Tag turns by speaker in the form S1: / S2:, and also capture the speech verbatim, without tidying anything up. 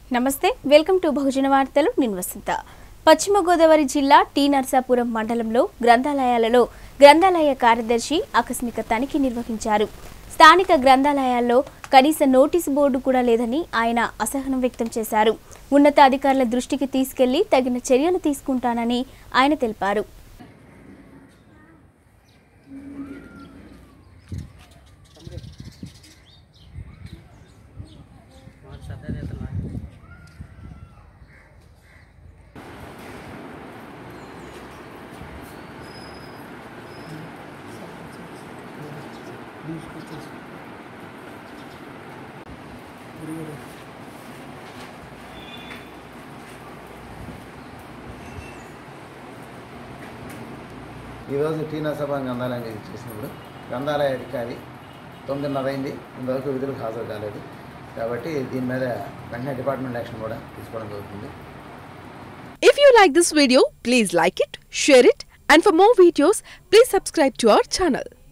S1: నమస్తే welcome to బహుజన వార్తలు నేను వసంత పశ్చిమ గోదావరి జిల్లా టీ నర్సాపురం మండలంలో గ్రంథాలయాలలో గ్రంథాలయ కార్యదర్శి ఆకస్మిక తనిఖీ నిర్వహించారు. స్థానిక గ్రంథాలయాల్లో కనీస నోటీసు బోర్డు కూడా లేదని ఆయన అసహనం వ్యక్తం చేశారు. ఉన్నతాధికారుల దృష్టికి తీసుకెళ్లి తగిన చర్యలు తీసుకుంటానని ఆయన తెలిపారు.
S2: ఈరోజు టీ నర్సాపురం గ్రంథాలయం చేసినప్పుడు గ్రంథాలయ అధికారి తొమ్మిదిన్నర అయింది, ఇంతవరకు విధులకు హాజరు కాలేదు. కాబట్టి దీని మీద వెంటనే డిపార్ట్మెంట్ యాక్షన్ కూడా తీసుకోవడం జరుగుతుంది.
S3: If you like this video, please like it, share it, and for more videos, please subscribe to our channel.